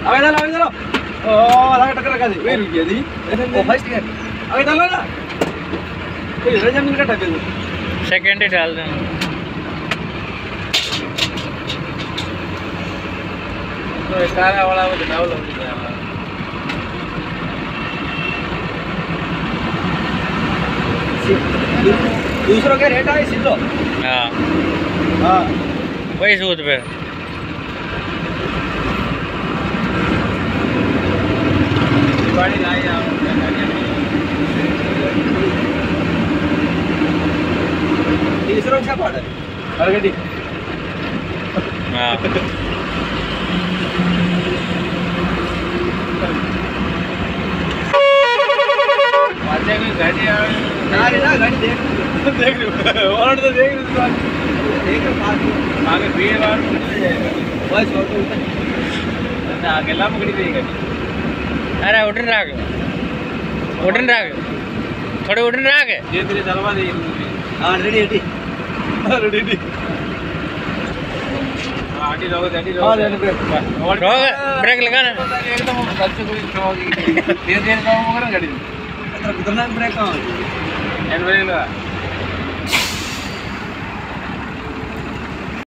अबे चलो ओ लगा टक्कर का दे वे रुक गया दी ओ फर्स्ट है अबे डालो ना ये रजम मिनट का दे सेकंड ही डाल देना तो कारा वाला वो डाल लो दूसरों के रेट है सीधो हां हां वही सूद पे गाड़ी लाई आप तीसरा क्या पड़ा है गड्डी हां वाजे में गाड़ी आ ना गाड़ी देख और तो देख आगे भीड़ बार बस और तो ना आगे ला पकड़ी गई गाड़ी अरे उड़न राग थोड़े उड़न राग धीरे धीरे चलवा दे हां रेडी रेडी आटी लोग हां ब्रेक लगाना एकदम अच्छे कोई धीरे धीरे काम करो गाड़ी कितना ब्रेक का एन ब्रेक लगा